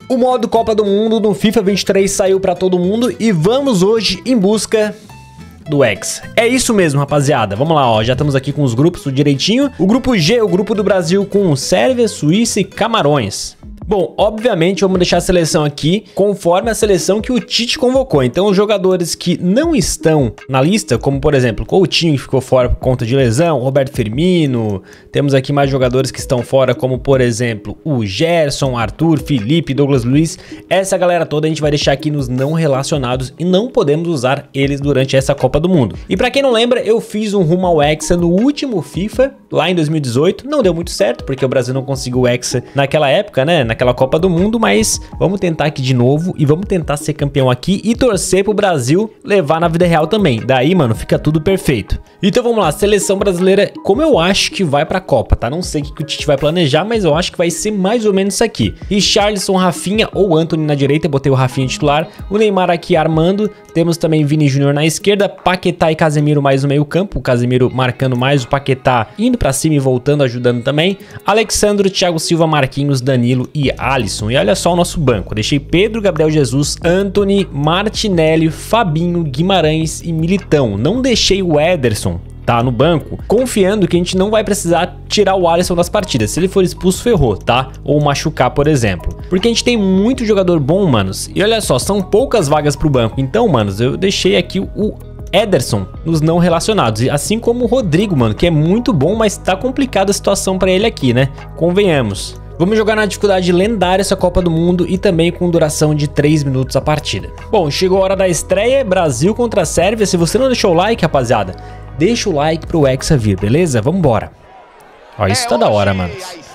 O modo Copa do Mundo no FIFA 23 saiu pra todo mundo e vamos hoje em busca do Hexa. É isso mesmo, rapaziada. Vamos lá, ó. Já estamos aqui com os grupos tudo direitinho. O grupo G, o grupo do Brasil com Sérvia, Suíça e Camarões. Bom, obviamente vamos deixar a seleção aqui conforme a seleção que o Tite convocou. Então os jogadores que não estão na lista, como por exemplo Coutinho, que ficou fora por conta de lesão, Roberto Firmino, temos aqui mais jogadores que estão fora, como por exemplo o Gerson, Arthur, Felipe, Douglas Luiz. Essa galera toda a gente vai deixar aqui nos não relacionados e não podemos usar eles durante essa Copa do Mundo. E pra quem não lembra, eu fiz um rumo ao Hexa no último FIFA, lá em 2018. Não deu muito certo, porque o Brasil não conseguiu o Hexa naquela época, né? Naquela Copa do Mundo, mas vamos tentar aqui de novo e vamos tentar ser campeão aqui e torcer pro Brasil levar na vida real também. Daí, mano, fica tudo perfeito. Então vamos lá, seleção brasileira, como eu acho que vai pra Copa, tá? Não sei o que o Tite vai planejar, mas eu acho que vai ser mais ou menos isso aqui. Richarlison, Rafinha ou Antony na direita, eu botei o Rafinha titular, o Neymar aqui armando, temos também Vini Júnior na esquerda, Paquetá e Casemiro mais no meio campo, o Casemiro marcando mais, o Paquetá indo pra cima e voltando, ajudando também, Alexandro, Thiago Silva, Marquinhos, Danilo e Alisson. E olha só o nosso banco, deixei Pedro, Gabriel Jesus, Antony, Martinelli, Fabinho, Guimarães e Militão. Não deixei o Ederson, tá, no banco, confiando que a gente não vai precisar tirar o Alisson das partidas. Se ele for expulso, ferrou, tá? Ou machucar, por exemplo. Porque a gente tem muito jogador bom, manos. E olha só, são poucas vagas pro banco. Então, manos, eu deixei aqui o Ederson nos não relacionados, assim como o Rodrigo, mano, que é muito bom, mas tá complicada a situação pra ele aqui, né? Convenhamos. Vamos jogar na dificuldade lendária essa Copa do Mundo e também com duração de 3 minutos a partida. Bom, chegou a hora da estreia, Brasil contra a Sérvia. Se você não deixou o like, rapaziada, deixa o like pro Hexa vir, beleza? Vambora. Ó, isso tá da hora, mano.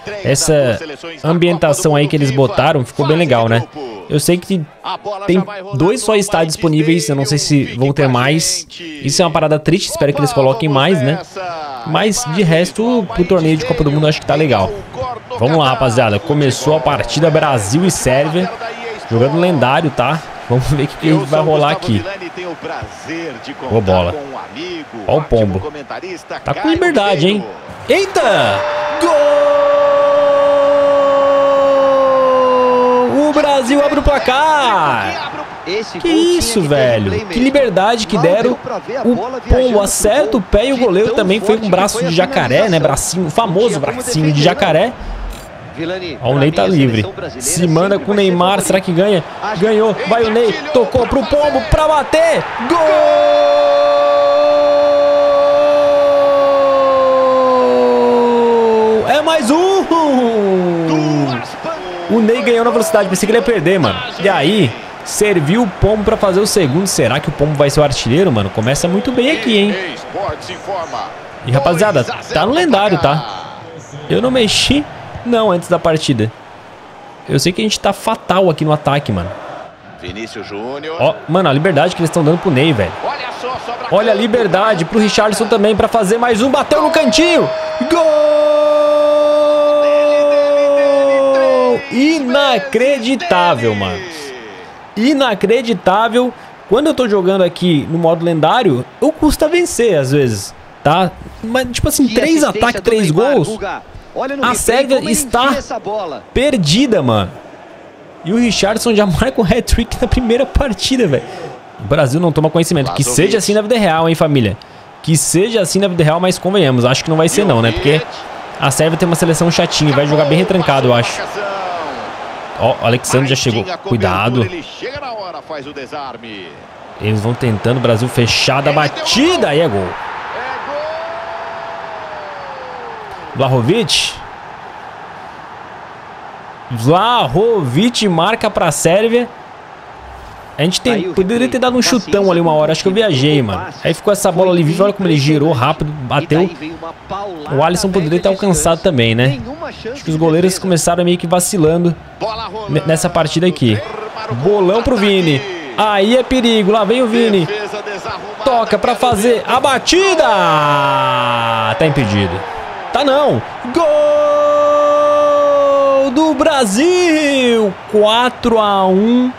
Essa ambientação aí que eles botaram ficou bem legal, né? Eu sei que tem 2 só estádios disponíveis, eu não sei se vão ter mais. Isso é uma parada triste, espero que eles coloquem mais, né? Mas de resto, pro torneio de Copa do Mundo eu acho que tá legal. Vamos lá, rapaziada. Começou a partida Brasil e Sérvia. Jogando lendário, tá? Vamos ver o que vai rolar aqui. Boa bola. Ó o pombo. Tá com liberdade, hein? Eita! Gol! O Brasil abre o placar! Que isso, velho? Que liberdade que deram. O pombo acerta o pé e o goleiro também foi com o braço de jacaré, né? Bracinho, o famoso bracinho de jacaré. Ó, o Ney tá livre. Se manda com o Neymar, será que ganha? Ganhou, vai o Ney, tocou pro pombo pra bater. Gol! É mais um! O Ney ganhou na velocidade, pensei que ele ia perder, mano. E aí, serviu o pombo pra fazer o segundo. Será que o pombo vai ser o artilheiro, mano? Começa muito bem aqui, hein? E rapaziada, tá no lendário, tá? Eu não mexi não antes da partida. Eu sei que a gente tá fatal aqui no ataque, mano. Ó, mano, a liberdade que eles estão dando pro Ney, velho. Olha a liberdade pro Richarlison também pra fazer mais um. Bateu no cantinho. Gol! Inacreditável, mano. Inacreditável. Quando eu tô jogando aqui no modo lendário, eu custa vencer às vezes, tá? Mas tipo assim, 3 ataques, 3 gols. A Sérvia está perdida, mano. E o Richarlison já marca um hat-trick na primeira partida, velho. O Brasil não toma conhecimento. Que seja assim na vida real, hein, família? Que seja assim na vida real, mas convenhamos. Acho que não vai ser não, né? Porque a Sérvia tem uma seleção chatinha. Vai jogar bem retrancado, eu acho. Ó, o Alexandre já chegou. Cuidado. Eles vão tentando. O Brasil fechado. A batida. Aí é gol. Vlahovic. Vlahovic marca pra Sérvia. A gente poderia ter dado um chutão ali uma hora. Acho que eu viajei, mano. Aí ficou essa bola ali viva. Olha como ele girou rápido, bateu. O Alisson poderia ter alcançado também, né? Acho que os goleiros começaram meio que vacilando nessa partida aqui. Bolão pro Vini. Aí é perigo. Lá vem o Vini. Toca pra fazer a batida. Tá impedido. Tá não. Gol do Brasil. 4-1.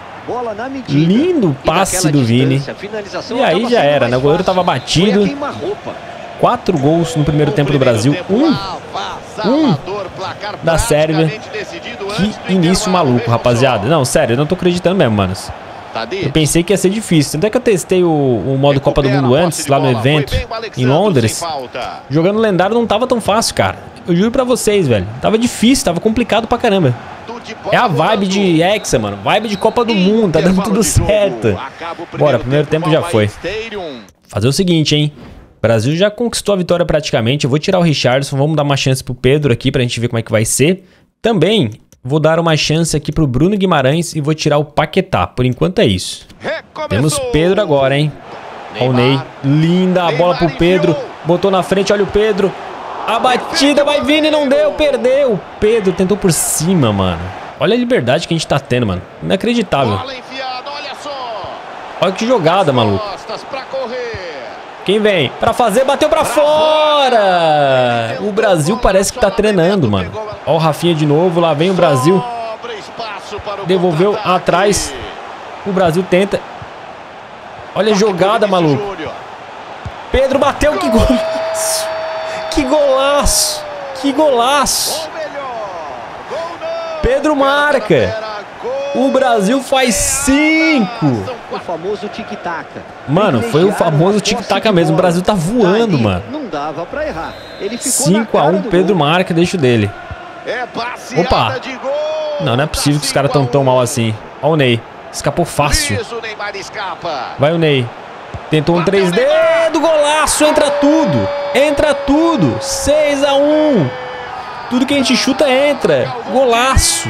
Lindo passe do Vini. E aí já era, né? O goleiro tava batido. 4 gols no primeiro tempo do Brasil. Um da Sérvia. Que início maluco, rapaziada. Não, sério, eu não tô acreditando mesmo, manos. Eu pensei que ia ser difícil. Tanto é que eu testei o modo Copa do Mundo antes, lá no evento, em Londres. Jogando lendário não tava tão fácil, cara. Eu juro pra vocês, velho. Tava difícil, tava complicado pra caramba. É a vibe de Hexa, mano. Vibe de Copa do Mundo, tá dando tudo certo. Bora, primeiro tempo já foi. Fazer o seguinte, hein. O Brasil já conquistou a vitória praticamente. Eu vou tirar o Richarlison, vamos dar uma chance pro Pedro aqui pra gente ver como é que vai ser. Também vou dar uma chance aqui pro Bruno Guimarães e vou tirar o Paquetá. Por enquanto é isso. Temos Pedro agora, hein. Ó o Ney. Linda a bola pro Pedro. Botou na frente, olha o Pedro. A batida vai vindo e não deu, perdeu. O Pedro tentou por cima, mano. Olha a liberdade que a gente tá tendo, mano. Inacreditável. Olha que jogada, maluco. Quem vem? Pra fazer, bateu pra fora. O Brasil parece que tá treinando, mano. Ó o Rafinha de novo, lá vem o Brasil. Devolveu atrás. O Brasil tenta. Olha a jogada, maluco. Pedro bateu, que golaço. Que golaço. Que golaço. Pedro marca. O Brasil faz 5. O famoso tic-tac. Mano, foi o famoso tic-tac mesmo. O Brasil tá voando, mano. Não dava pra errar. 5 a 1, Pedro marca, deixa o dele. Opa. Não, não é possível que os caras tão tão mal assim. Ó o Ney. Escapou fácil. Vai o Ney. Tentou um 3D do golaço. Entra tudo. Entra tudo. 6 a 1. Tudo que a gente chuta entra. Golaço.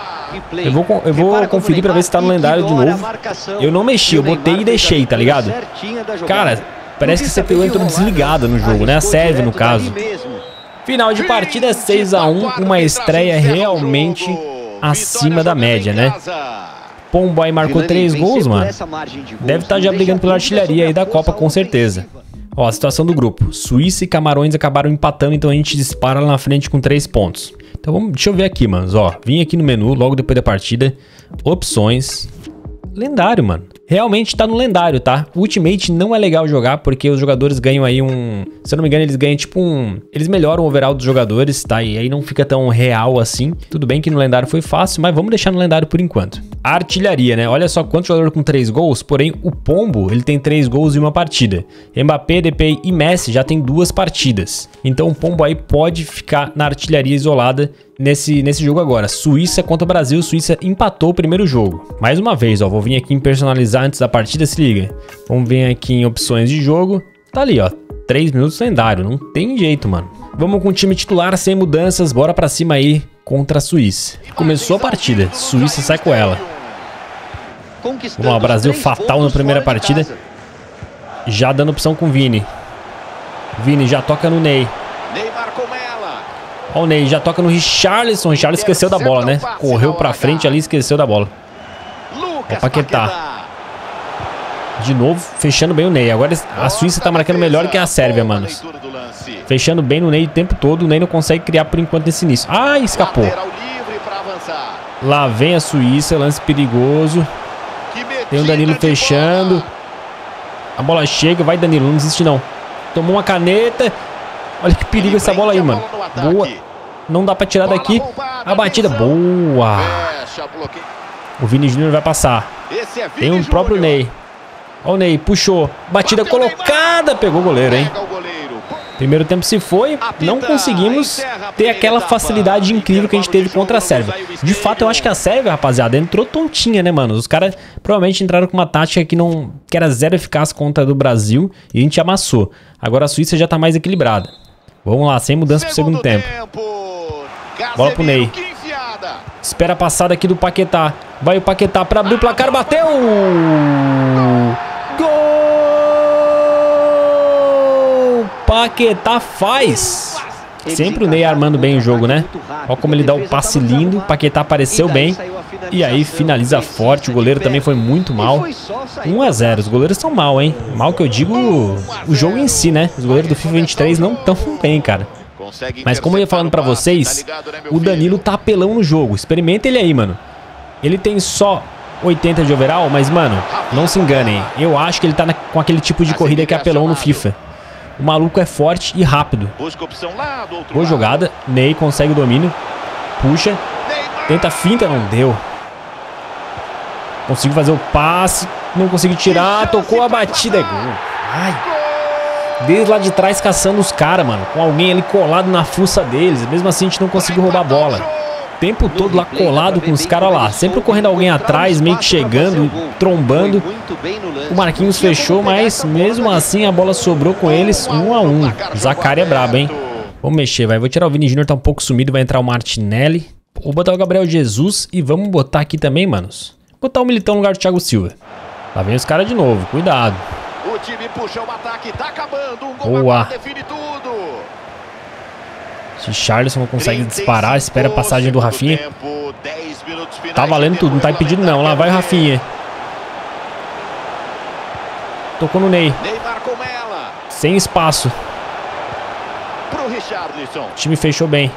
Eu vou conferir pra ver se tá no lendário de novo. Eu não mexi, eu botei e deixei, tá ligado? Cara, parece que a CPU entrou desligada no jogo, né? A Sérvia, no caso. Final de partida 6 a 1. Uma estreia realmente acima da média, né? Pombo aí marcou 3 gols, mano. Deve estar já brigando pela artilharia aí da Copa, com certeza. Ó, a situação do grupo. Suíça e Camarões acabaram empatando, então a gente dispara lá na frente com 3 pontos. Então vamos, deixa eu ver aqui, manos. Ó, vim aqui no menu logo depois da partida. Opções. Lendário, mano. Realmente tá no lendário, tá? Ultimate não é legal jogar porque os jogadores ganham aí um... Se eu não me engano, eles ganham tipo um... Eles melhoram o overall dos jogadores, tá? E aí não fica tão real assim. Tudo bem que no lendário foi fácil, mas vamos deixar no lendário por enquanto. A artilharia, né? Olha só quanto jogador com 3 gols, porém o Pombo, ele tem 3 gols em uma partida. Mbappé, Depay e Messi já tem 2 partidas. Então o Pombo aí pode ficar na artilharia isolada nesse jogo agora. Suíça contra o Brasil. Suíça empatou o primeiro jogo. Mais uma vez, ó, vou vir aqui em personalizar antes da partida, se liga. Vamos vir aqui em opções de jogo. Tá ali, ó, 3 minutos lendário, não tem jeito, mano. Vamos com o time titular, sem mudanças, bora pra cima aí contra a Suíça. Começou a partida, Suíça sai com ela. Vamos lá, Brasil fatal na primeira partida. Já dando opção com o Vini. Vini já toca no Ney. Ó o Ney, já toca no Richarlison. Richarlison esqueceu da bola, né? Correu pra frente ali, esqueceu da bola. Ó o Paquetá. De novo, fechando bem o Ney. Agora a Suíça tá marcando melhor que a Sérvia, manos. Fechando bem no Ney o tempo todo. O Ney não consegue criar por enquanto nesse início. Ai, escapou. Lá vem a Suíça, lance perigoso. Tem o Danilo fechando. A bola chega, vai Danilo, não desiste não. Tomou uma caneta. Olha que perigo essa bola aí, mano. Boa. Não dá pra tirar daqui. A batida, boa. O Vini Júnior vai passar. Tem o próprio Ney. Ó o Ney, puxou. Batida colocada. Pegou o goleiro, hein? Primeiro tempo se foi. Não conseguimos ter aquela facilidade incrível que a gente teve contra a Sérvia. De fato, eu acho que a Sérvia, rapaziada, entrou tontinha, né, mano? Os caras provavelmente entraram com uma tática que era zero eficaz contra a do Brasil e a gente amassou. Agora a Suíça já tá mais equilibrada. Vamos lá, sem mudança pro segundo tempo. Bola pro Ney. Espera a passada aqui do Paquetá. Vai o Paquetá pra abrir o placar, bateu! Gol! Paquetá faz! Sempre o Ney armando bem o jogo, né? Olha como ele dá o passe lindo. Paquetá apareceu bem. E aí finaliza forte. O goleiro também foi muito mal. 1 a 0. Os goleiros são mal, hein? Mal que eu digo o jogo em si, né? Os goleiros do FIFA 23 não tão bem, cara. Mas como eu ia falando pra vocês, o Danilo tá apelão no jogo. Experimenta ele aí, mano. Ele tem só 80 de overall, mas, mano, não se enganem. Eu acho que ele tá com aquele tipo de corrida que é apelão no FIFA. O maluco é forte e rápido. Boa jogada. Ney consegue o domínio. Puxa. Tenta a finta, não deu. Consigo fazer o passe. Não consegui tirar. Tocou a batida. É gol. Ai. Desde lá de trás caçando os caras, mano. Com alguém ali colado na fuça deles. Mesmo assim a gente não conseguiu roubar a bola. O tempo todo lá colado com os caras lá. Sempre correndo alguém atrás, meio que chegando, trombando. O Marquinhos fechou, mas mesmo assim a bola sobrou com eles 1 a 1. O Zaccaria é brabo, hein? Vamos mexer, vai. Vou tirar o Vini Júnior, tá um pouco sumido. Vai entrar o Martinelli. Vou botar o Gabriel Jesus e vamos botar aqui também, manos. Botar o Militão no lugar do Thiago Silva. Lá vem os caras de novo, cuidado. O time puxa o ataque, tá acabando. Um gol boa. Define tudo. Se Charleston não consegue disparar, espera a passagem do Rafinha. Tá valendo tudo, não tá impedido não. Lá vai o Rafinha. Tocou no Ney. Sem espaço. O time fechou bem.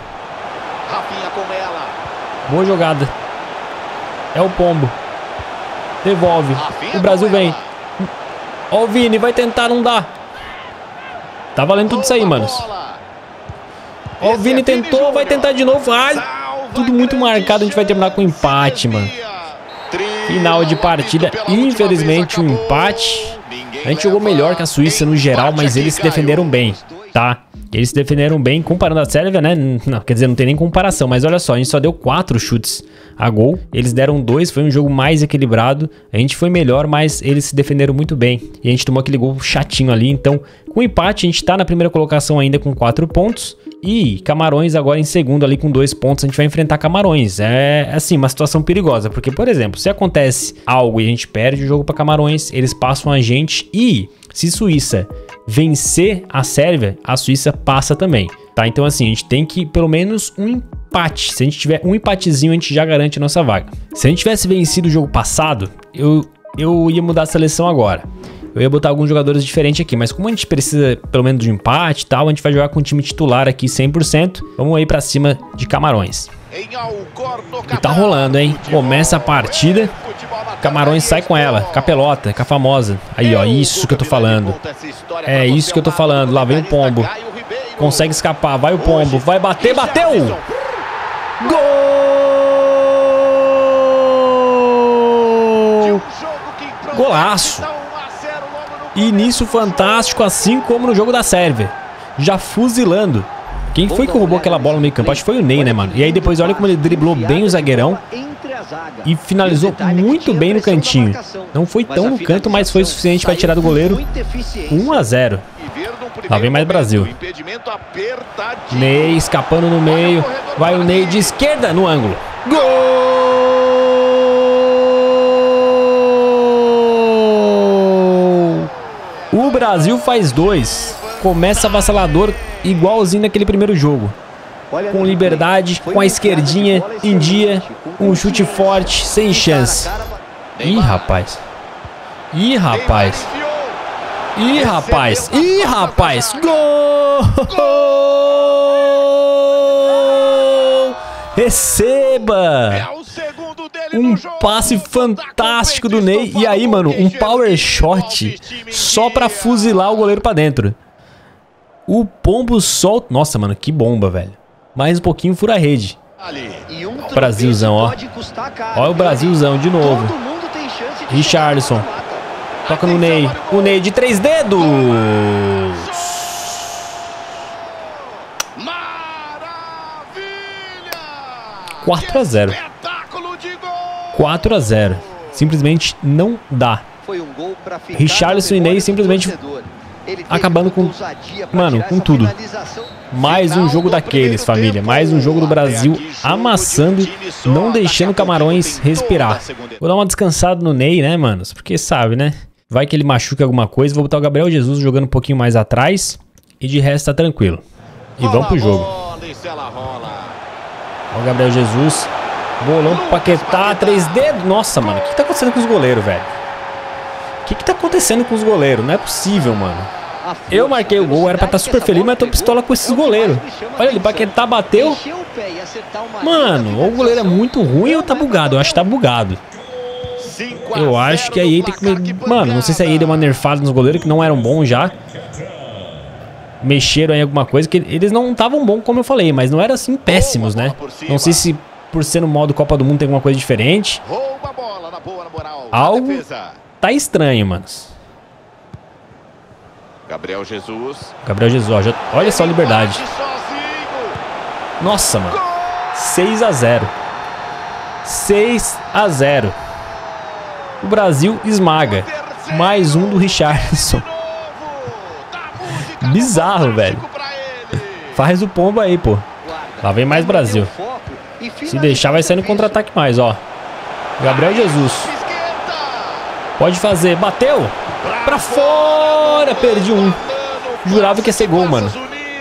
Boa jogada. É o Pombo. Devolve. O Brasil vem. Ó o Vini, vai tentar, não dá. Tá valendo tudo isso aí, manos. Ó, o Vini tentou, vai tentar de novo. Ai, tudo muito marcado, a gente vai terminar com empate, mano. Final de partida, infelizmente um empate. A gente jogou melhor que a Suíça no geral, mas eles se defenderam bem, tá? Eles se defenderam bem, comparando a Sérvia, né? Não, quer dizer, não tem nem comparação, mas olha só, a gente só deu 4 chutes a gol. Eles deram 2, foi um jogo mais equilibrado. A gente foi melhor, mas eles se defenderam muito bem. E a gente tomou aquele gol chatinho ali, então com empate a gente tá na primeira colocação ainda com 4 pontos. E Camarões agora em segundo ali com 2 pontos. A gente vai enfrentar Camarões. É assim, uma situação perigosa, porque, por exemplo, se acontece algo e a gente perde o jogo para Camarões, eles passam a gente. E se Suíça vencer a Sérvia, a Suíça passa também, tá? Então assim, a gente tem que pelo menos um empate. Se a gente tiver um empatezinho, a gente já garante a nossa vaga. Se a gente tivesse vencido o jogo passado, eu ia mudar a seleção agora. Eu ia botar alguns jogadores diferentes aqui, mas como a gente precisa pelo menos de um empate e tal, a gente vai jogar com o time titular aqui 100%. Vamos aí pra cima de Camarões. E tá rolando, hein? Começa a partida. Camarões sai com ela, com a pelota, com a famosa. Aí, ó, isso que eu tô falando. É isso que eu tô falando. Lá vem o Pombo. Consegue escapar, vai o Pombo. Vai bater, bateu! Gol! Golaço! Início fantástico, assim como no jogo da Sérvia. Já fuzilando. Quem foi que roubou aquela bola no meio campo? Acho que foi o Ney, né, mano? E aí depois olha como ele driblou bem o zagueirão e finalizou muito bem no cantinho. Não foi tão no canto, mas foi suficiente para tirar do goleiro. 1 a 0. Lá vem mais Brasil. Ney escapando no meio. Vai o Ney de esquerda no ângulo. Gol! O Brasil faz 2. Começa avassalador, igualzinho naquele primeiro jogo. Com liberdade, com a esquerdinha em dia, um chute forte, sem chance. Ih, rapaz. Ih, rapaz. Ih, rapaz. Ih, rapaz. Gol! Receba! Um passe fantástico do Ney. E aí, mano, um power shot só pra fuzilar o goleiro pra dentro. O Pombo solta... Nossa, mano, que bomba, velho. Mais um pouquinho fura a rede. Brasilzão, ó. Olha o Brasilzão de novo. Richarlison. Toca no Ney. O Ney de 3 dedos. 4 a 0. 4 a 0. Simplesmente não dá. Richarlison e Ney simplesmente acabando com... Mano, com tudo. Mais um jogo daqueles, família. Mais um jogo do Brasil amassando, não deixando Camarões respirar. Vou dar uma descansada no Ney, né, manos? Porque sabe, né? Vai que ele machuca alguma coisa. Vou botar o Gabriel Jesus jogando um pouquinho mais atrás. E de resto tá tranquilo. E vamos pro jogo. Ó o Gabriel Jesus. Bolão pro Paquetá, 3 dedos. Nossa, mano, o que tá acontecendo com os goleiros, velho? O que tá acontecendo com os goleiros? Não é possível, mano. Eu marquei o gol, era pra estar super feliz, mas tô pistola com esses goleiros. Olha ali, Paquetá bateu. Mano, ou o goleiro é muito ruim ou tá bugado. Eu acho que tá bugado. Eu acho que a EA tem que... Mano, não sei se a EA deu uma nerfada nos goleiros que não eram bons já. mexeram em alguma coisa, que eles não estavam bons, como eu falei, mas não eram assim péssimos, né? Não sei se por ser no modo Copa do Mundo tem alguma coisa diferente. Rouba a bola na boa, na moral. Algo tá estranho, manos. Gabriel Jesus. Gabriel Jesus, ó, olha só a liberdade. Nossa, mano. 6 a 0. 6 a 0. O Brasil esmaga. Mais um do Richarlison. Bizarro, velho. Faz o pombo aí, pô. Lá vem mais Brasil. Se deixar, vai sair no contra-ataque mais, ó. Gabriel Jesus. Pode fazer. Bateu. Pra fora. Perdi um. Jurava que ia ser gol, mano.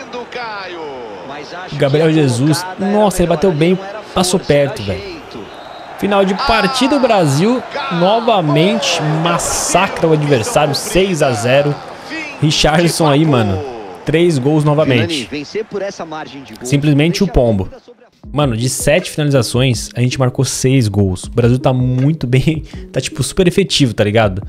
Gabriel Jesus. Nossa, ele bateu bem. Passou perto, velho. Final de partida, o Brasil novamente massacra o adversário. 6 a 0. Richarlison aí, mano. 3 gols novamente. Simplesmente o pombo. Mano, de 7 finalizações, a gente marcou 6 gols. O Brasil tá muito bem, tá tipo super efetivo, tá ligado?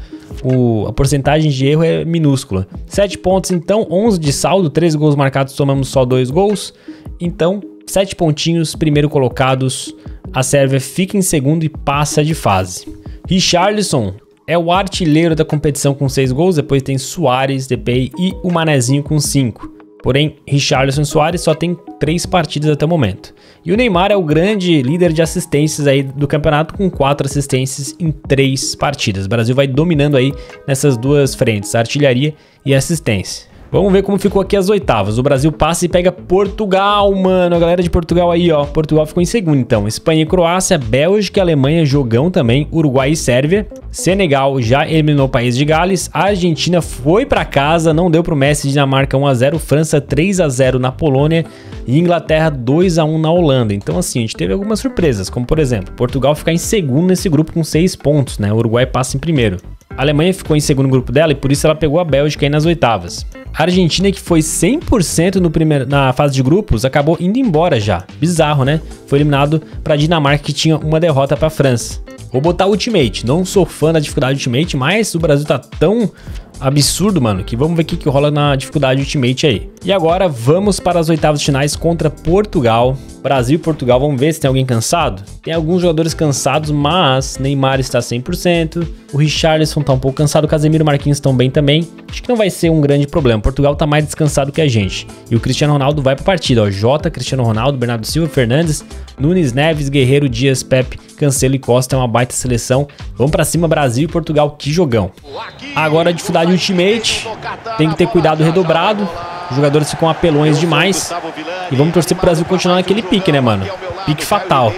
A porcentagem de erro é minúscula. 7 pontos então, 11 de saldo, 3 gols marcados, tomamos só 2 gols. Então, 7 pontinhos, primeiro colocados. A Sérvia fica em segundo e passa de fase. Richarlison é o artilheiro da competição com 6 gols, depois tem Suárez, Depay e o Manezinho com 5. Porém, Richarlison e Suárez só tem 3 partidas até o momento. E o Neymar é o grande líder de assistências aí do campeonato com 4 assistências em 3 partidas. O Brasil vai dominando aí nessas duas frentes, artilharia e assistência. Vamos ver como ficou aqui as oitavas. O Brasil passa e pega Portugal, mano. A galera de Portugal aí, ó. Portugal ficou em segundo, então. Espanha e Croácia, Bélgica e Alemanha, jogão também. Uruguai e Sérvia. Senegal já eliminou o País de Gales. A Argentina foi pra casa, não deu pro Messi. Dinamarca 1 a 0. França 3 a 0 na Polônia. E Inglaterra 2 a 1 na Holanda. Então, assim, a gente teve algumas surpresas. Como, por exemplo, Portugal ficar em segundo nesse grupo com 6 pontos, né? O Uruguai passa em primeiro. A Alemanha ficou em segundo grupo dela e por isso ela pegou a Bélgica aí nas oitavas. A Argentina, que foi 100% na fase de grupos, acabou indo embora já. Bizarro, né? Foi eliminado para a Dinamarca, que tinha uma derrota para a França. Vou botar Ultimate. Não sou fã da dificuldade Ultimate, mas o Brasil tá tão absurdo, mano, que vamos ver o que rola na dificuldade Ultimate aí. E agora vamos para as oitavas finais contra Portugal. Brasil e Portugal, vamos ver se tem alguém cansado. Tem alguns jogadores cansados, mas Neymar está 100%. O Richarlison tá um pouco cansado, o Casemiro e o Marquinhos estão bem também. Acho que não vai ser um grande problema. Portugal tá mais descansado que a gente. E o Cristiano Ronaldo vai pra partida, ó. Jota, Cristiano Ronaldo, Bernardo Silva, Fernandes, Nunes, Neves, Guerreiro, Dias, Pepe, Cancelo e Costa. É uma baita seleção. Vamos pra cima, Brasil e Portugal, que jogão. Agora a dificuldade Ultimate. Tem que ter cuidado redobrado. Os jogadores ficam apelões demais. E vamos torcer pro Brasil continuar naquele pique, né, mano? Pique fatal.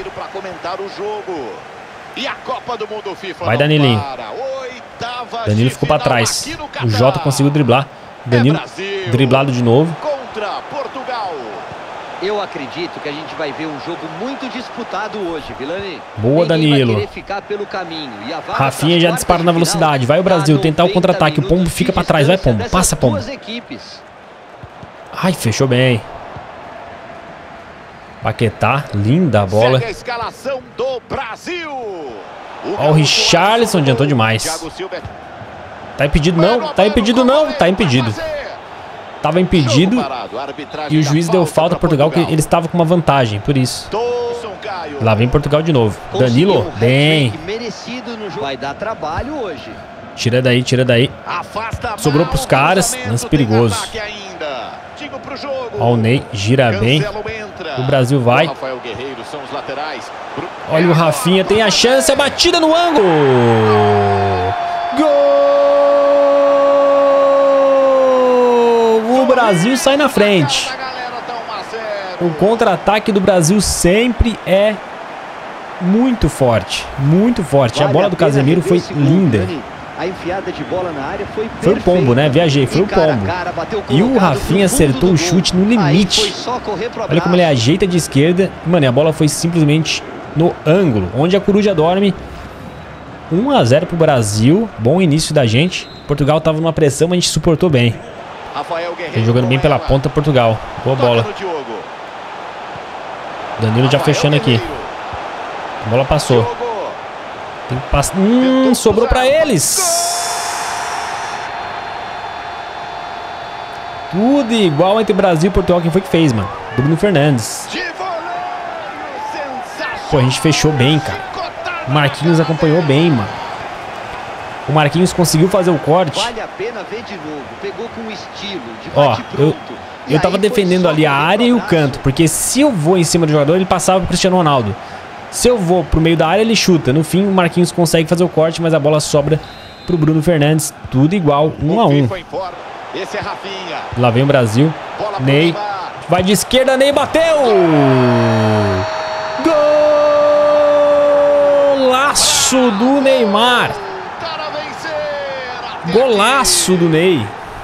Vai, Danilinho. Danilo ficou pra trás. O Jota conseguiu driblar. Danilo driblado de novo. Eu acredito que a gente vai ver um jogo muito disputado hoje, Vilani. Boa, Danilo. Rafinha já dispara na velocidade. Vai o Brasil tentar o contra-ataque. O Pombo fica pra trás. Vai, Pombo. Passa, Pombo. Ai, fechou bem. Paquetá, linda a bola. Ó, o Richarlison adiantou demais. Tá impedido não, tá impedido não, tá impedido. Tava impedido e o juiz deu falta a Portugal, que ele estava com uma vantagem, por isso. Lá vem Portugal de novo. Danilo, bem. Vai dar trabalho hoje. Tira daí, tira daí. Sobrou pros caras, lance perigoso. Ó, o Ney gira bem. O Brasil vai. Olha o Rafinha, tem a chance, a batida no ângulo. Gol! O Brasil sai na frente. O contra-ataque do Brasil sempre é muito forte, muito forte. A bola do Casemiro foi linda. A enfiada de bola na área foi o pombo, né? Viajei, foi o pombo. E o Rafinha acertou o chute no limite. Olha como ele ajeita de esquerda. Mano, e a bola foi simplesmente no ângulo, onde a coruja dorme. 1 a 0 pro Brasil. Bom início da gente. Portugal tava numa pressão, mas a gente suportou bem. Tá jogando bem pela ponta Portugal. Boa bola. Danilo já fechando aqui. A bola passou. Tem que passar. Sobrou pra eles. Tudo igual entre Brasil e Portugal. Quem foi que fez, mano? Bruno Fernandes. Pô, a gente fechou bem, cara. O Marquinhos acompanhou bem, mano. O Marquinhos conseguiu fazer o corte. Vale a pena ver de novo. Pegou com estilo, de Ó, bate-pronto. eu tava defendendo ali a área e o canto, porque se eu vou em cima do jogador, ele passava pro Cristiano Ronaldo. Se eu vou pro meio da área, ele chuta. No fim, o Marquinhos consegue fazer o corte, mas a bola sobra pro Bruno Fernandes. Tudo igual, 1 a 1. Esse é Rafinha. Lá vem o Brasil. Ney. Vai de esquerda, Ney bateu! Golaço do Neymar. Golaço do Ney.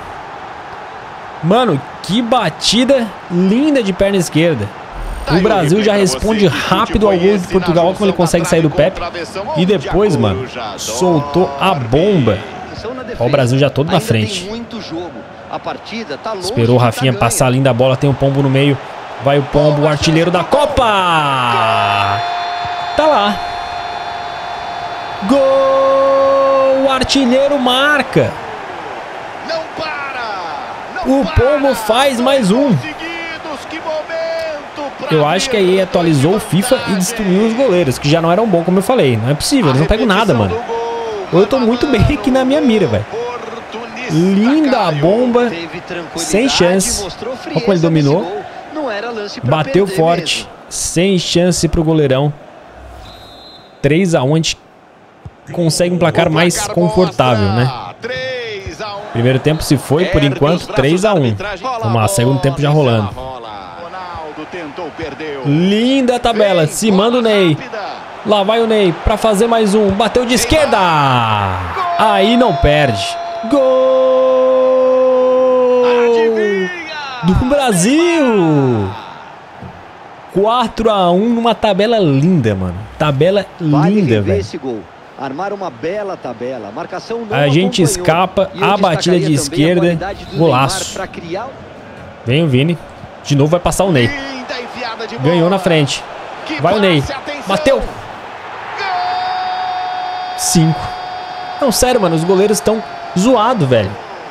Mano, que batida linda de perna esquerda. O Brasil já responde rápido ao gol de Portugal, como ele consegue sair do Pepe. E depois, mano, soltou a bomba. Ó, o Brasil já todo na frente. Esperou o Rafinha passar a linda bola, tem um pombo no meio. Vai o pombo, o artilheiro da Copa. Tá lá. Gol! O artilheiro marca. O pombo faz mais um. Eu acho que aí atualizou o FIFA e destruiu os goleiros, que já não eram bons, como eu falei. Não é possível, eles não pegam nada, mano. Eu tô muito bem aqui na minha mira, velho. Linda bomba. Sem chance. Olha como ele dominou. Bateu forte. Sem chance pro goleirão. 3 a 1. A gente consegue um placar mais confortável, né? Primeiro tempo se foi, por enquanto, 3 a 1. Vamos lá, segundo tempo já rolando. Linda tabela, se manda o Ney. Lá vai o Ney pra fazer mais um. Bateu de esquerda. Aí não perde. Gol do Brasil. 4 a 1 numa tabela linda, mano. Tabela linda, velho. Armar uma bela tabela. Marcação não a gente escapa, a batida de esquerda. Golaço. Vem o Vini. De novo vai passar o Ney. Ganhou na frente. Vai o Ney. Bateu. 5. Não, sério, mano. Os goleiros estão zoados, velho.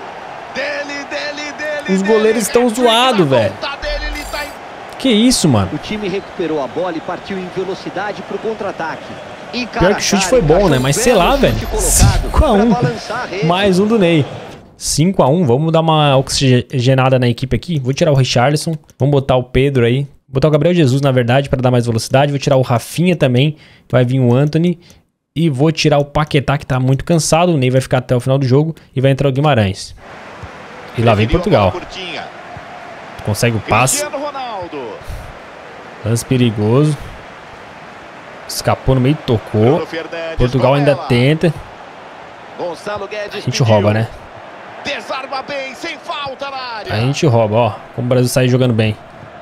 Os goleiros estão zoados, velho. Que isso, mano? O time recuperou a bola e partiu em velocidade pro contra-ataque. Pior que o chute foi bom, né? Mas sei lá, velho. 5 a 1. Mais um do Ney. 5 a 1. Vamos dar uma oxigenada na equipe aqui. Vou tirar o Richarlison. Vamos botar o Pedro aí. Vou botar o Gabriel Jesus, na verdade, para dar mais velocidade. Vou tirar o Rafinha também. Vai vir o Antony. E vou tirar o Paquetá, que tá muito cansado. O Ney vai ficar até o final do jogo. E vai entrar o Guimarães. E lá vem Portugal. Consegue o passe. Lance perigoso. Escapou no meio, tocou. Portugal ainda tenta. A gente rouba, né? A gente rouba, ó. Como o Brasil sai jogando bem.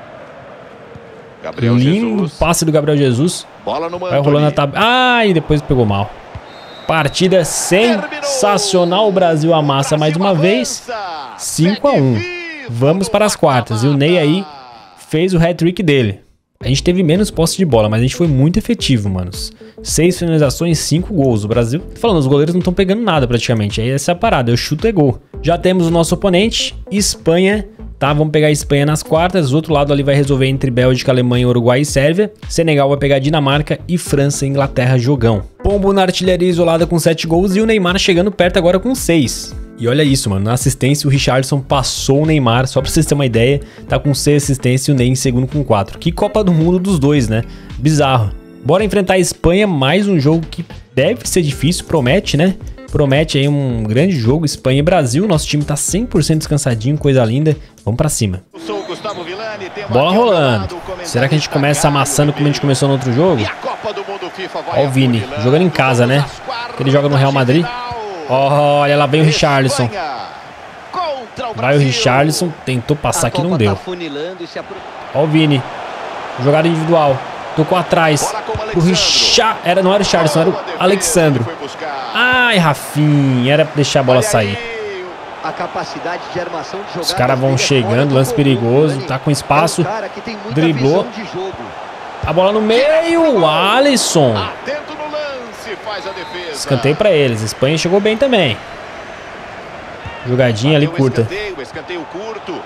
Lindo passe do Gabriel Jesus. Vai rolando a tabela. Ah, e depois pegou mal. Partida sensacional. O Brasil amassa mais uma vez. 5 a 1. Vamos para as quartas. E o Ney aí fez o hat-trick dele. A gente teve menos posse de bola, mas a gente foi muito efetivo, manos. 6 finalizações, 5 gols. O Brasil, tô falando, os goleiros não estão pegando nada praticamente. Aí essa é a parada, eu chuto é gol. Já temos o nosso oponente, Espanha, tá? Vamos pegar a Espanha nas quartas. O outro lado ali vai resolver entre Bélgica, Alemanha, Uruguai e Sérvia. Senegal vai pegar Dinamarca e França e Inglaterra, jogão. Pombo na artilharia isolada com 7 gols e o Neymar chegando perto agora com 6. E olha isso, mano, na assistência o Richarlison passou o Neymar, só pra vocês terem uma ideia, tá com 6 assistências e o Ney em segundo com 4. Que Copa do Mundo dos dois, né? Bizarro. Bora enfrentar a Espanha, mais um jogo que deve ser difícil, promete, né? Promete aí um grande jogo, Espanha e Brasil. Nosso time tá 100% descansadinho, coisa linda. Vamos pra cima. Bola rolando. Será que a gente começa amassando como a gente começou no outro jogo? Ó o Vini, jogando em casa, né? Ele joga no Real Madrid. Olha, lá vem o Richarlison. Vai o Richarlison, tentou passar aqui, não deu. Ó o Vini. Jogada individual. Tocou atrás. O não era o Richarlison, era o Alexandro. Ai, Rafinha. Era pra deixar a bola sair. Os caras vão chegando, lance perigoso. Tá com espaço. Driblou. A bola no meio. O Alisson. Escanteio pra eles. Espanha chegou bem também. Jogadinha ali curta. Escanteio curto.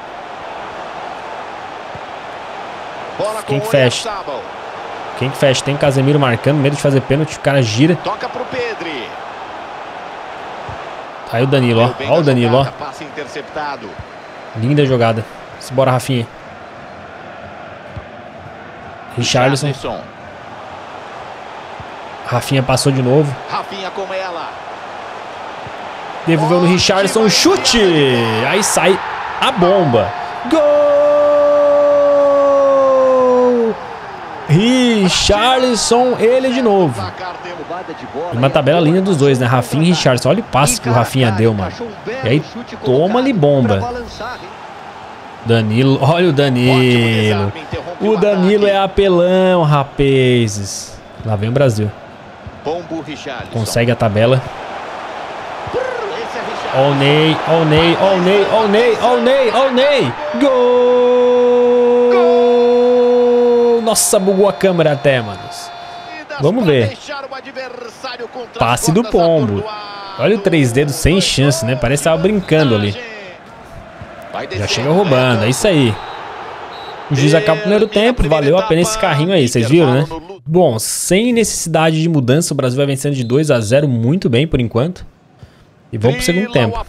Bola Quem com que fecha? Oyarzabal. Quem que fecha? Tem Casemiro marcando, medo de fazer pênalti, o cara gira. Toca pro Pedri. Aí o Danilo, ó. Ó o Danilo, ó. Passe interceptado. Linda jogada. Bora, Rafinha. Richarlison. Rafinha passou de novo. Rafinha com ela. Devolveu no Richarlison, chute! Aí sai a bomba. Gol! Richarlison, ele de novo. Uma tabela linda dos dois, né? Rafinha e Richarlison. Olha o passe que o Rafinha deu, mano. E aí toma-lhe bomba. Danilo, olha o Danilo. O Danilo é apelão, rapazes. Lá vem o Brasil. Consegue a tabela. Ó o Ney, ó o Ney, ó o Ney, ó o Ney, ó o Ney, ó o Ney. Gol! Nossa, bugou a câmera até, manos. Vamos ver. Passe do Pombo. Olha o 3 dedos sem chance, né? Parece que tava brincando ali. Já chega roubando, é isso aí. O juiz acaba o primeiro tempo, valeu a pena esse carrinho aí, vocês viram, né? Bom, sem necessidade de mudança, o Brasil vai vencendo de 2-0 muito bem por enquanto. E vamos pro segundo tempo.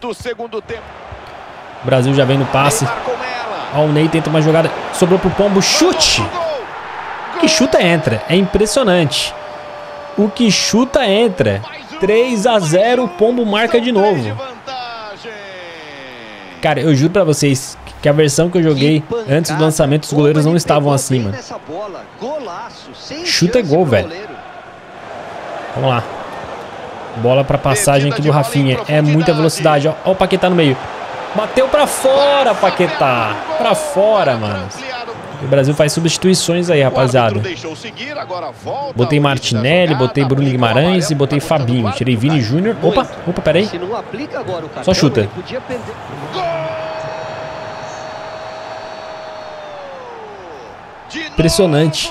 O Brasil já vem no passe. Ó, o Ney tenta uma jogada, sobrou pro Pombo, chute! O que chuta entra, é impressionante. O que chuta entra. 3-0, o Pombo marca de novo. Cara, eu juro pra vocês que a versão que eu joguei antes do lançamento, os goleiros não estavam assim, mano. Chuta é gol, velho. Vamos lá. Bola pra passagem aqui do Rafinha. É muita velocidade, ó. Ó o Paquetá no meio. Bateu pra fora, Paquetá. Pra fora, mano. O Brasil faz substituições aí, rapaziada. Botei Martinelli, botei Bruno Guimarães e botei Fabinho. Tirei Vini Júnior. Opa, peraí. Só chuta. Impressionante.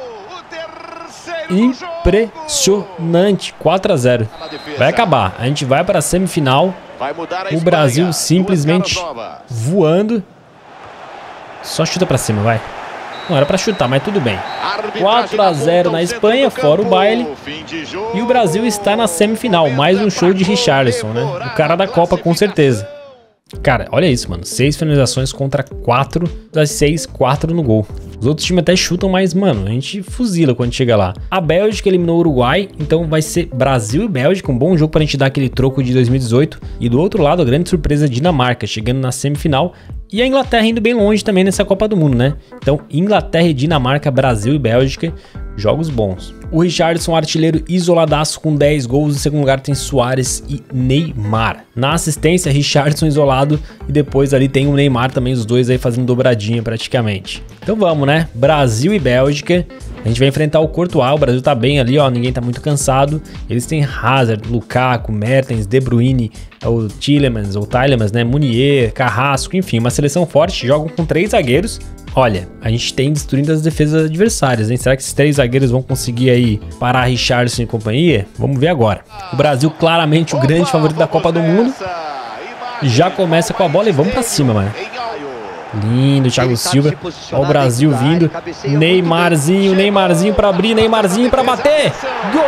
Impressionante. 4-0. Vai acabar. A gente vai para a semifinal. O Brasil simplesmente voando. Só chuta para cima, vai. Não era para chutar, mas tudo bem. 4-0 na Espanha, fora o baile. E o Brasil está na semifinal. Mais um show de Richarlison, né? O cara da Copa, com certeza. Cara, olha isso, mano. 6 finalizações contra 4 das 6, 4 no gol. Os outros times até chutam, mas, mano, a gente fuzila quando chega lá. A Bélgica eliminou o Uruguai, então vai ser Brasil e Bélgica. Um bom jogo pra gente dar aquele troco de 2018. E do outro lado, a grande surpresa, Dinamarca, chegando na semifinal. E a Inglaterra indo bem longe também nessa Copa do Mundo, né? Então, Inglaterra e Dinamarca, Brasil e Bélgica, jogos bons. O Richarlison, artilheiro isoladaço com 10 gols. Em segundo lugar tem Suárez e Neymar. Na assistência, Richarlison isolado. E depois ali tem o Neymar também, os dois aí fazendo dobradinha praticamente. Então vamos, né? Brasil e Bélgica. A gente vai enfrentar o Courtois. O Brasil tá bem ali, ó. Ninguém tá muito cansado. Eles têm Hazard, Lukaku, Mertens, De Bruyne, o Tielemans, né? Munier, Carrasco, enfim, uma seleção forte. Jogam com 3 zagueiros. Olha, a gente tem destruindo as defesas adversárias, hein? Será que esses 3 zagueiros vão conseguir aí parar Richarlison e companhia? Vamos ver agora. O Brasil claramente o grande favorito da Copa do Mundo. Já começa com a bola e vamos pra cima, mano. Lindo, Thiago Silva. Ó o Brasil vindo. Neymarzinho pra abrir, Neymarzinho pra bater. Gol!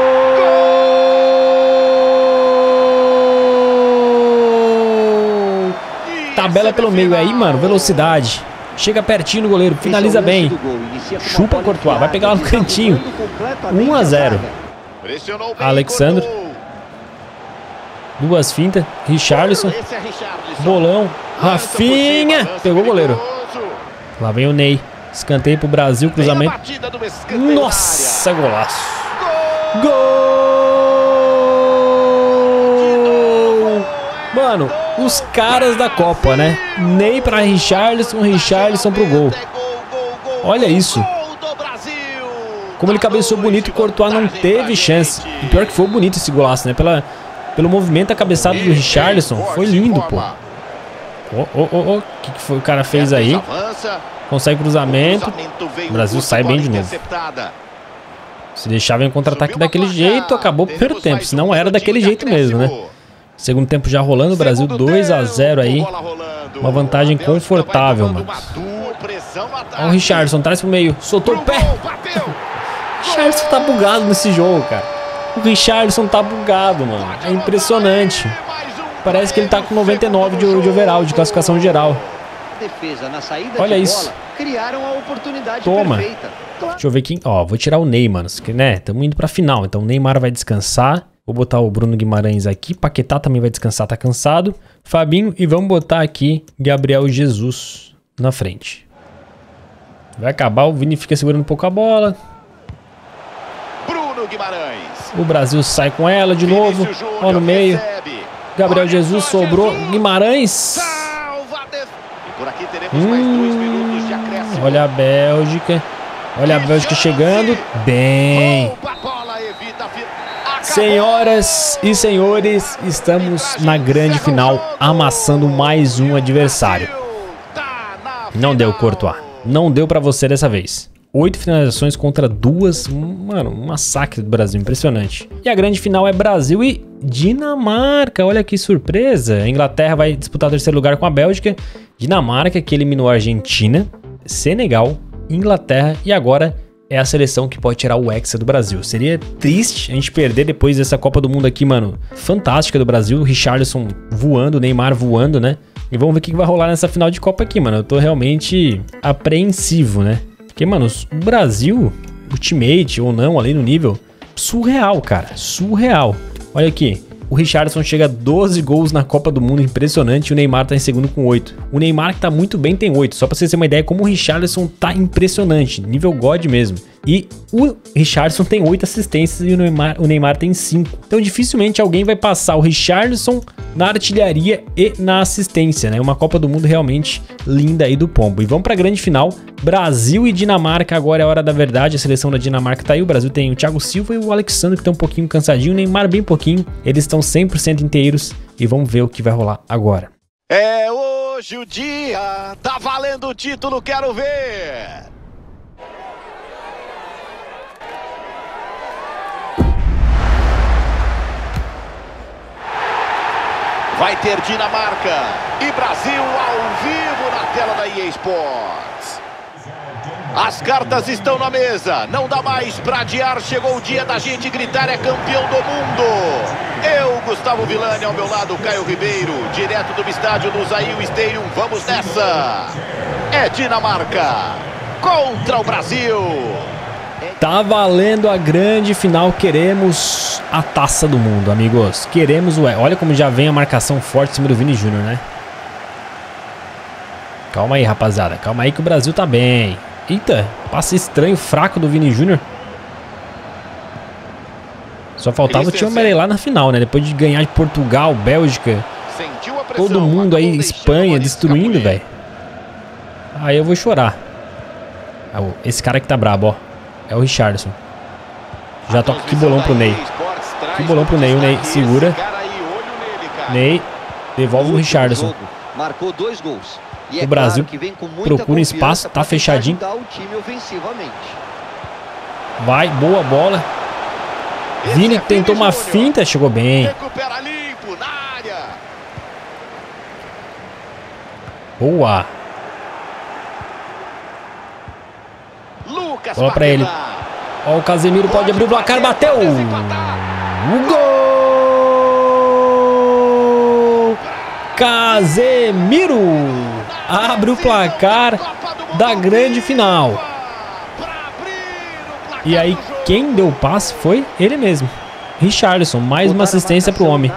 Tabela pelo meio aí, mano. Velocidade. Chega pertinho no goleiro, finaliza bem. Chupa o Courtois, vai pegar lá no cantinho. 1-0. Alexandre. 2 fintas. Richarlison. Bolão. Rafinha. Pegou o goleiro. Lá vem o Ney. Escanteio pro Brasil, cruzamento. Nossa, golaço. Gol! Mano, os caras da Copa, né? Ney pra Richarlison, Richarlison pro gol. Olha isso. Como ele cabeceou bonito, o Courtois não teve chance. E pior que foi bonito esse golaço, né? Pelo movimento da cabeçada do Richarlison. Foi lindo, pô. O que foi o cara fez aí? Consegue cruzamento. O Brasil sai bem de novo. Se deixava em contra-ataque daquele jeito, acabou o primeiro tempo. Senão era daquele jeito mesmo, né? Segundo tempo já rolando, Brasil 2 a 0 aí. Uma vantagem confortável, mano. Olha o Richarlison, traz pro meio. Soltou o pé. O Richarlison tá bugado nesse jogo, cara. O Richarlison tá bugado, mano. É impressionante. Parece que ele tá com 99 de overall, de classificação geral. Olha isso. Toma. Deixa eu ver quem... Ó, vou tirar o Ney, mano. Né? Tamo indo pra final. Então o Neymar vai descansar. Vou botar o Bruno Guimarães aqui. Paquetá também vai descansar, tá cansado. Fabinho. E vamos botar aqui Gabriel Jesus na frente. Vai acabar. O Vini fica segurando um pouco a bola. Bruno Guimarães. O Brasil sai com ela de novo. Ó no meio. Gabriel Jesus sobrou. Guimarães. Por aqui teremos mais 2 minutos de acréscimo. Olha a Bélgica. Olha a Bélgica chegando. Bem. Senhoras e senhores, estamos na grande final, amassando mais um adversário. Não deu, Courtois. Não deu pra você dessa vez. 8 finalizações contra 2. Mano, um massacre do Brasil, impressionante. E a grande final é Brasil e Dinamarca. Olha que surpresa. A Inglaterra vai disputar o terceiro lugar com a Bélgica. Dinamarca, que eliminou a Argentina, Senegal, Inglaterra e agora é a seleção que pode tirar o hexa do Brasil. Seria triste a gente perder depois dessa Copa do Mundo aqui, mano. Fantástica do Brasil. Richarlison voando, Neymar voando, né? E vamos ver o que vai rolar nessa final de Copa aqui, mano. Eu tô realmente apreensivo, né? Porque, mano, o Brasil, ultimate ou não, ali no nível, surreal, cara. Surreal. Olha aqui. O Richarlison chega a 12 gols na Copa do Mundo, impressionante. E o Neymar tá em segundo com 8. O Neymar, que tá muito bem, tem 8. Só pra vocês terem uma ideia como o Richarlison tá impressionante. Nível God mesmo. E o Richarlison tem 8 assistências e o Neymar tem 5. Então dificilmente alguém vai passar o Richarlison na artilharia e na assistência, né? Uma Copa do Mundo realmente linda aí do Pombo. E vamos pra grande final. Brasil e Dinamarca, agora é a hora da verdade. A seleção da Dinamarca tá aí. O Brasil tem o Thiago Silva e o Alexandre, que estão um pouquinho cansadinho. O Neymar bem pouquinho. Eles estão 100% inteiros. E vamos ver o que vai rolar agora. É hoje o dia. Tá valendo o título, quero ver. Vai ter Dinamarca e Brasil ao vivo na tela da EA Sports. As cartas estão na mesa, não dá mais pra adiar, chegou o dia da gente gritar, é campeão do mundo. Eu, Gustavo Villani, ao meu lado, Caio Ribeiro, direto do estádio do Zail Stadium, vamos nessa. É Dinamarca contra o Brasil. Tá valendo a grande final, queremos a taça do mundo, amigos. Queremos o... Olha como já vem a marcação forte em cima do Vini Júnior, né? Calma aí, rapaziada. Calma aí que o Brasil tá bem. Eita, passe estranho, fraco do Vini Júnior. Só faltava o Tchouaméni lá na final, né? Depois de ganhar de Portugal, Bélgica, todo mundo aí, Espanha, destruindo, velho. Aí eu vou chorar. Esse cara que tá brabo, ó. É o Richarlison. Já toca que bolão pro Ney. Que bolão pro Ney. O Ney segura. Ney devolve o Richarlison. Marcou 2 gols. O Brasil procura espaço, tá fechadinho. Vai, boa bola. Vini tentou uma finta, chegou bem. Boa. Bola pra ele. Ó, o Casemiro pode abrir o placar, bateu. O gol! Casemiro abre o placar da grande final. E aí, quem deu o passe foi ele mesmo. Richarlison, mais uma assistência pro homem.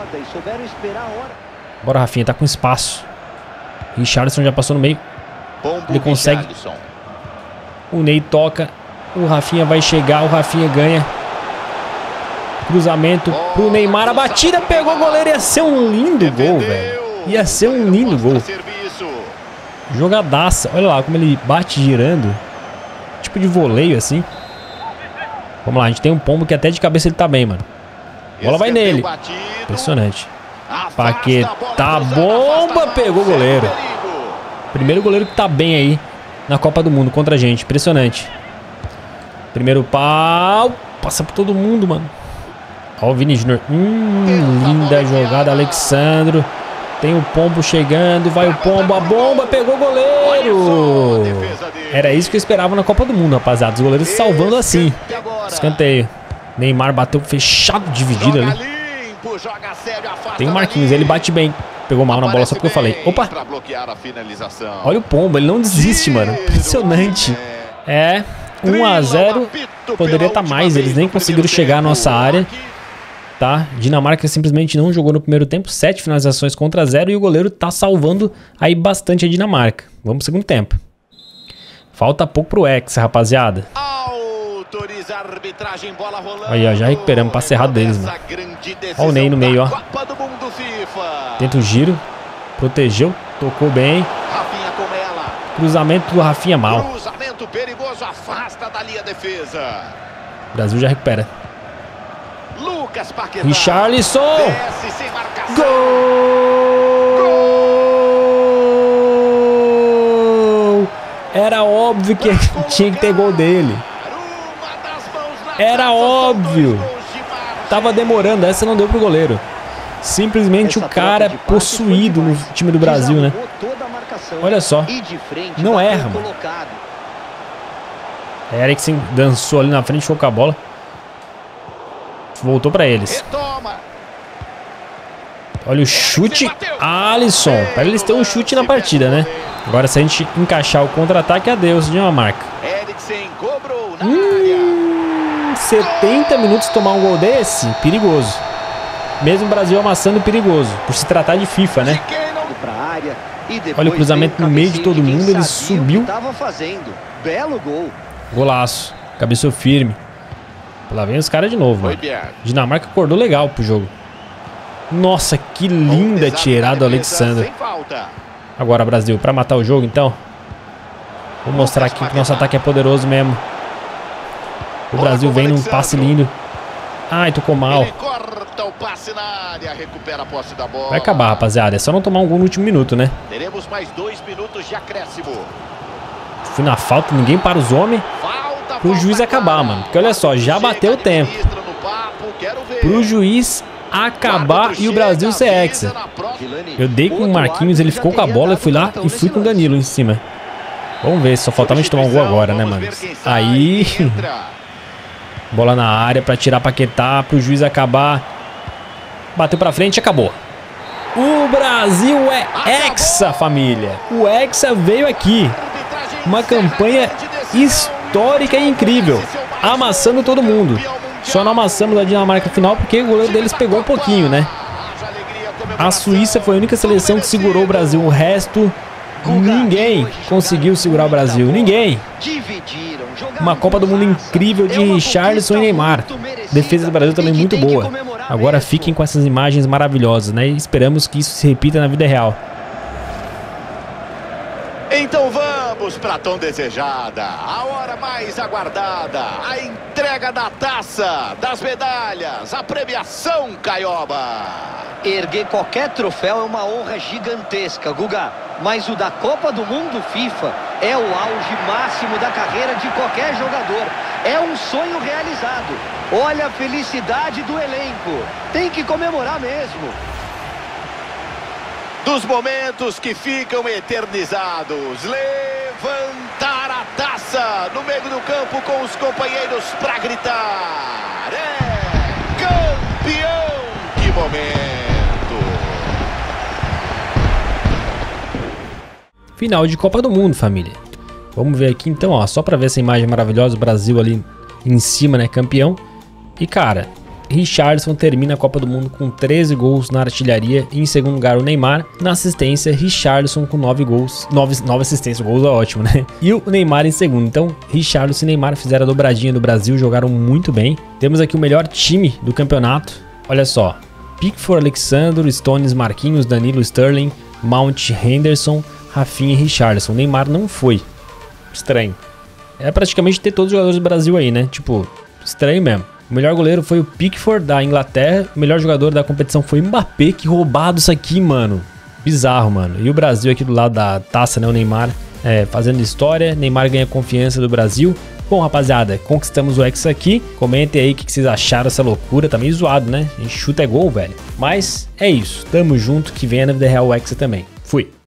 Bora, Rafinha, tá com espaço. Richarlison já passou no meio. Ele consegue. O Ney toca. O Rafinha vai chegar. O Rafinha ganha. Cruzamento pro Neymar. A batida pegou o goleiro. Ia ser um lindo gol, velho. Ia ser um lindo gol. Jogadaça. Olha lá como ele bate girando. Tipo de voleio assim. Vamos lá. A gente tem um pombo que até de cabeça ele tá bem, mano. A bola vai nele. Impressionante. Paquetá. Bomba. Pegou o goleiro. Primeiro goleiro que tá bem aí na Copa do Mundo contra a gente. Impressionante. Primeiro pau. Passa por todo mundo, mano. Ó o Vini Júnior. Linda jogada, Alexandro. Tem o pombo chegando, vai o pombo, a bomba, pegou o goleiro. Era isso que eu esperava na Copa do Mundo, rapaziada. Os goleiros salvando assim. Escanteio. Neymar bateu fechado, dividido ali. Tem o Marquinhos, ele bate bem. Pegou mal na bola, só porque eu falei. Opa! Olha o pombo, ele não desiste, mano. Impressionante. É, 1 a 0. Poderia estar mais, eles nem conseguiram chegar à nossa área. Tá? Dinamarca simplesmente não jogou no primeiro tempo, 7 finalizações contra 0 e o goleiro tá salvando aí bastante a Dinamarca. Vamos pro segundo tempo. Falta pouco pro Hexa, rapaziada. Aí, ó, já recuperamos, passe errado deles, mano. Ó o Ney no meio, ó. Tenta o giro, protegeu, tocou bem. Cruzamento do Rafinha mal. Cruzamento perigoso, afasta da linha defesa. O Brasil já recupera. Lucas Paquetá. Richarlison! Gol! Era óbvio que tinha que ter gol dele. Era óbvio. Tava demorando, essa não deu pro goleiro. Simplesmente o cara possuído no time do Brasil, né? Olha só. Não erra, mano. Eriksen dançou ali na frente, ficou com a bola. Voltou pra eles. Olha o chute. Alisson. Para eles terem um chute na partida, né? Agora se a gente encaixar o contra-ataque, adeus, Dinamarca. 70 minutos tomar um gol desse, perigoso. Mesmo o Brasil amassando, perigoso. Por se tratar de FIFA, né? Olha o cruzamento no meio de todo mundo, ele subiu. Golaço. Cabeçou firme. Lá vem os caras de novo, mano. Dinamarca acordou legal pro jogo. Nossa, que linda tirada do Alexandre. Agora, Brasil, pra matar o jogo, então. Vou mostrar aqui que nosso ataque é poderoso mesmo. O Brasil vem num passe lindo. Ai, tocou mal. Vai acabar, rapaziada. É só não tomar um gol no último minuto, né? Teremos mais 2 minutos de acréscimo. Fui na falta, ninguém para os homens. Pro juiz acabar, mano. Porque olha só, já bateu o tempo. Pro juiz acabar e o Brasil ser hexa. Eu dei com o Marquinhos, ele ficou com a bola, eu fui lá e fui com o Danilo em cima. Vamos ver, só faltava a gente tomar um gol agora, né, mano? Aí... Bola na área pra tirar Paquetá, pro juiz acabar. Bateu pra frente e acabou. O Brasil é hexa, família. O hexa veio aqui. Uma campanha histórica e incrível. Amassando todo mundo. Só não amassamos a Dinamarca no final porque o goleiro deles pegou um pouquinho, né? A Suíça foi a única seleção que segurou o Brasil. O resto, ninguém conseguiu segurar o Brasil. Ninguém. Uma Copa do Mundo incrível de Richarlison e Neymar. Defesa do Brasil também muito boa. Agora fiquem com essas imagens maravilhosas, né? E esperamos que isso se repita na vida real. Então vamos para a tão desejada, a hora mais aguardada, a entrega da taça, das medalhas, a premiação Caioba. Erguer qualquer troféu é uma honra gigantesca, Guga. Mas o da Copa do Mundo FIFA é o auge máximo da carreira de qualquer jogador. É um sonho realizado. Olha a felicidade do elenco. Tem que comemorar mesmo. Dos momentos que ficam eternizados, levantar a taça no meio do campo com os companheiros para gritar. É campeão! Que momento! Final de Copa do Mundo, família. Vamos ver aqui então, ó, só para ver essa imagem maravilhosa, o Brasil ali em cima, né, campeão. E cara, Richarlison termina a Copa do Mundo com 13 gols na artilharia. Em segundo lugar, o Neymar. Na assistência, Richarlison com 9 gols. 9 assistências, gols é ótimo, né? E o Neymar em segundo. Então, Richarlison e Neymar fizeram a dobradinha do Brasil, jogaram muito bem. Temos aqui o melhor time do campeonato. Olha só. Pickford, Alexandre, Stones, Marquinhos, Danilo, Sterling, Mount, Henderson, Rafinha e Richarlison. Neymar não foi. Estranho. É praticamente ter todos os jogadores do Brasil aí, né? Tipo, estranho mesmo. O melhor goleiro foi o Pickford da Inglaterra. O melhor jogador da competição foi o Mbappé. Que roubado isso aqui, mano. Bizarro, mano. E o Brasil aqui do lado da taça, né? O Neymar fazendo história. Neymar ganha confiança do Brasil. Bom, rapaziada, conquistamos o Hexa aqui. Comentem aí o que vocês acharam dessa loucura. Tá meio zoado, né? A gente chuta é gol, velho. Mas é isso. Tamo junto, que venha na vida real o Hexa também. Fui.